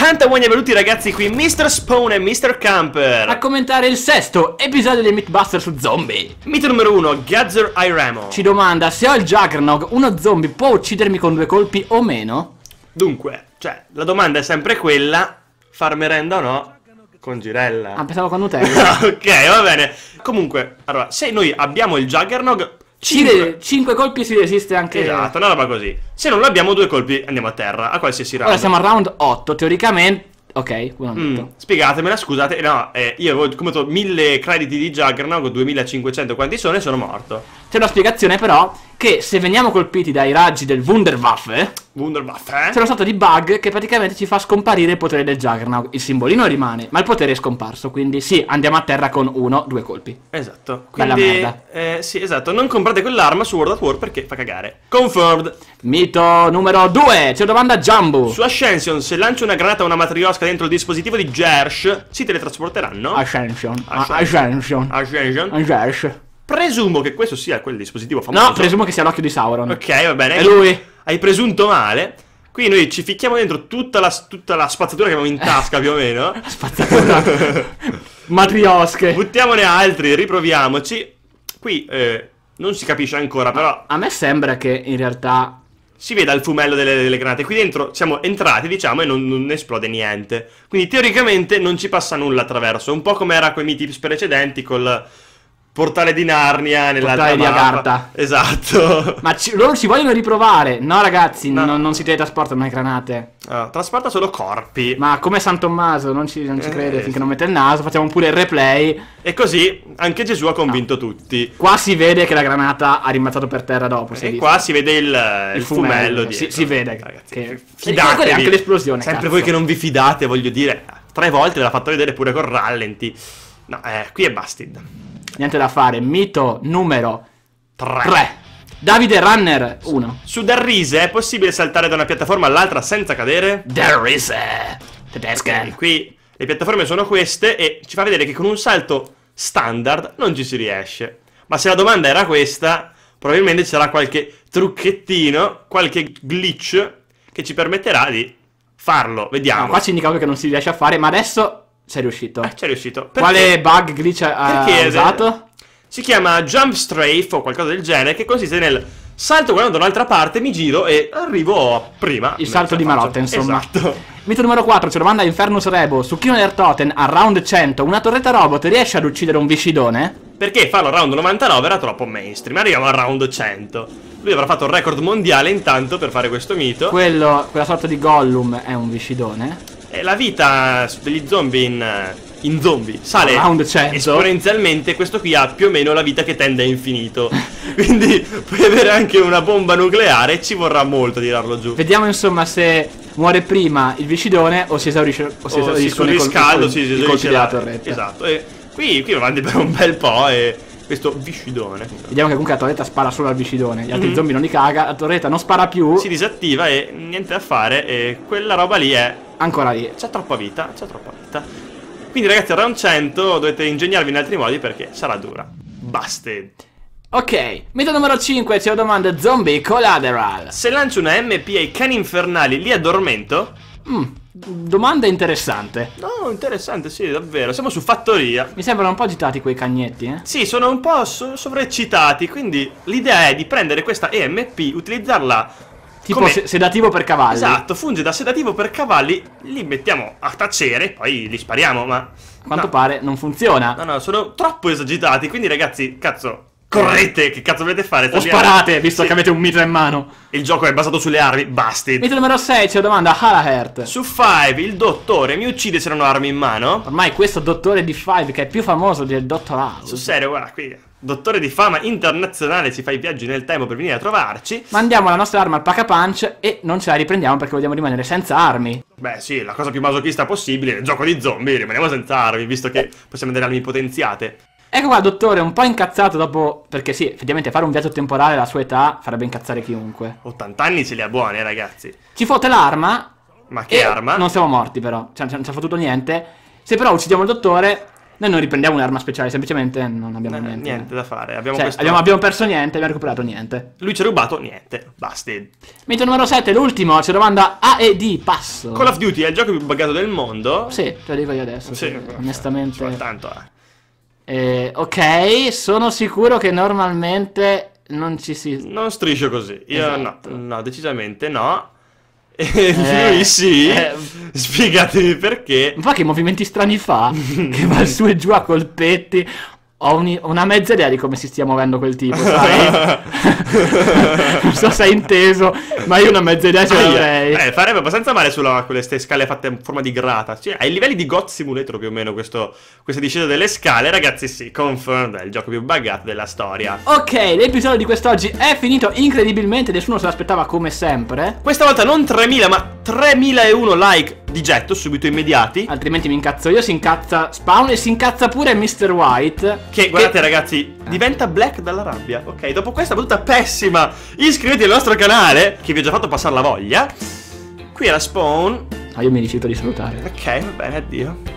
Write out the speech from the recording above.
80 buoni benvenuti ragazzi, qui Mr. Spawn e Mr. Camper a commentare il sesto episodio dei Mythbuster su zombie. Mito numero 1, Gazzer Iramo Ci domanda se ho il Juggernog, uno zombie può uccidermi con 2 colpi o meno? Dunque, cioè, la domanda è sempre quella, far merenda o no? Con Girella. Ah, pensavo con Nutella. Ok, va bene. Comunque, allora, se noi abbiamo il Juggernog 5 colpi si resiste anche. Esatto, una roba così. Se non l'abbiamo 2 colpi andiamo a terra, a qualsiasi round. Ora siamo al round 8, teoricamente. Ok, spiegatemela, scusate. No, io avevo come 1000 crediti di Juggernog, 2500 quanti sono e sono morto. C'è una spiegazione però che se veniamo colpiti dai raggi del Wunderwaffe, c'è uno stato di bug che praticamente ci fa scomparire il potere del Juggernog. Il simbolino rimane, ma il potere è scomparso. Quindi sì, andiamo a terra con 1-2 colpi. Esatto. Bella Quindi, merda. sì, esatto. Non comprate quell'arma su World at War perché fa cagare. Confirmed. Mito numero 2. C'è una domanda Jumbo. Su Ascension, se lancio una granata o una matriosca dentro il dispositivo di Gersh, si teletrasporteranno? Ascension. Presumo che questo sia quel dispositivo famoso. No, presumo che sia l'occhio di Sauron. Ok, va bene. È lui. Hai presunto male. Qui noi ci ficchiamo dentro tutta la spazzatura che abbiamo in tasca più o meno. Spazzatura. Matriosche. Buttiamone altri, riproviamoci. Qui non si capisce ancora, però a me sembra che in realtà si veda il fumello delle granate. Qui dentro siamo entrati, diciamo, e non esplode niente. Quindi teoricamente non ci passa nulla attraverso. Un po' come era quei miti precedenti col portale di Narnia nell'altra portale di Agartha. Esatto. Ma loro ci vogliono riprovare. No ragazzi, no. Non si teletrasportano le granate. Trasporta solo corpi. Ma come San Tommaso, non ci crede finché non mette il naso. Facciamo pure il replay. E così anche Gesù ha convinto tutti. Qua si vede che la granata ha rimbalzato per terra dopo. E qua si vede il fumello dietro. Si vede, ragazzi, che fidatevi. anche l'esplosione. Sempre cazzo. voi che non vi fidate, voglio dire. 3 volte l'ha fatto vedere pure con rallenti. No, qui è busted. Niente da fare. Mito numero 3. Davide Runner 1. Su Darrise è possibile saltare da una piattaforma all'altra senza cadere? Darrise tedesca. Okay, qui le piattaforme sono queste e ci fa vedere che con un salto standard non ci si riesce. Ma se la domanda era questa, probabilmente ci sarà qualche trucchettino, qualche glitch che ci permetterà di farlo. Vediamo. No, qua ci indicava che non si riesce a fare, ma adesso sei riuscito. C'è riuscito. Perché? Quale bug glitch ha usato? Si chiama Jump Strafe o qualcosa del genere, che consiste nel salto guardando da un'altra parte, mi giro e arrivo prima. Il salto di Marotta, insomma. Esatto. Mito numero 4, c'è domanda Infernus Rebo. Su Kino der Toten a round 100 una torretta robot riesce ad uccidere un viscidone? Perché farlo a round 99 era troppo mainstream. Arriviamo al round 100. Lui avrà fatto il record mondiale intanto per fare questo mito. Quella sorta di Gollum è un viscidone. E la vita degli zombie in zombie sale esponenzialmente. Questo qui ha più o meno la vita che tende a infinito. Quindi puoi avere anche una bomba nucleare e ci vorrà molto a tirarlo giù. Vediamo insomma se muore prima il viscidone o si esaurisce o si sul riscaldo si esaurisce la torretta. Esatto. E qui va avanti per un bel po' e questo viscidone. Vediamo che comunque la torretta spara solo al viscidone. Gli altri zombie non li caga. La torretta non spara più. Si disattiva e niente da fare. E quella roba lì è ancora lì. C'è troppa vita. Quindi ragazzi al round 100 dovete ingegnarvi in altri modi perché sarà dura. Busted. Ok, mito numero 5, c'è la domanda Zombie Collateral. Se lancio una MP ai cani infernali li addormento? Domanda interessante. No, interessante, sì, davvero. Siamo su fattoria. Mi sembrano un po' agitati quei cagnetti, eh? Sì, sono un po' sovraeccitati. Quindi l'idea è di prendere questa EMP, utilizzarla tipo sedativo per cavalli. Esatto, funge da sedativo per cavalli. Li mettiamo a tacere, poi li spariamo, ma a quanto pare non funziona. No, sono troppo esagitati. Quindi ragazzi, cazzo, correte, che cazzo volete fare? O sparate, visto che avete un mitra in mano. Il gioco è basato sulle armi, busted. Mito numero 6, c'è la domanda Halahert. Su 5, il dottore mi uccide se non ho armi in mano? Ormai questo dottore di 5 che è più famoso del Dottor House. Sul serio, guarda qui, dottore di fama internazionale, si fa i viaggi nel tempo per venire a trovarci. Mandiamo la nostra arma al Pack-a-Punch e non ce la riprendiamo perché vogliamo rimanere senza armi. Beh sì, la cosa più masochista possibile, nel gioco di zombie, rimaniamo senza armi, visto che possiamo avere armi potenziate. Ecco qua il dottore un po' incazzato dopo, perché sì, effettivamente fare un viaggio temporale alla sua età farebbe incazzare chiunque. 80 anni ce li ha buoni, ragazzi. Ci fotte l'arma. Ma che arma? Non siamo morti però, cioè non ci ha fottuto niente. Se però uccidiamo il dottore, Noi non riprendiamo un'arma speciale, semplicemente non abbiamo niente. Niente da fare. Abbiamo, cioè, abbiamo perso niente, abbiamo recuperato niente. Lui ci ha rubato niente. Busted. Mito numero 7, l'ultimo, ci domanda A e D, passo. Call of Duty è il gioco più buggato del mondo? Sì, te lo dico io adesso. Sì, onestamente. Tanto ok, sono sicuro che normalmente non ci si... Non striscio così. Io esatto. No, decisamente no. Lui spiegatemi perché. Ma che movimenti strani fa? Che va su e giù a colpetti. Ho una mezza idea di come si stia muovendo quel tipo, sai? Non so se hai inteso, ma io una mezza idea ce l'avrei. Farebbe abbastanza male sulla queste scale fatte in forma di grata. Cioè, ai livelli di God Simulator più o meno questa discesa delle scale, ragazzi, sì, confirmed, è il gioco più buggato della storia. Ok, l'episodio di quest'oggi è finito incredibilmente, nessuno se l'aspettava come sempre. Questa volta non 3000, ma 3001 like di getto, subito immediati. Altrimenti mi incazzo io, si incazza Spawn e si incazza pure Mr. White. Che guardate ragazzi, diventa black dalla rabbia. Ok, dopo questa battuta pessima, iscrivetevi al nostro canale, che vi ho già fatto passare la voglia. Qui era Spawn. Io mi rifiuto di salutare. Ok, va bene, addio.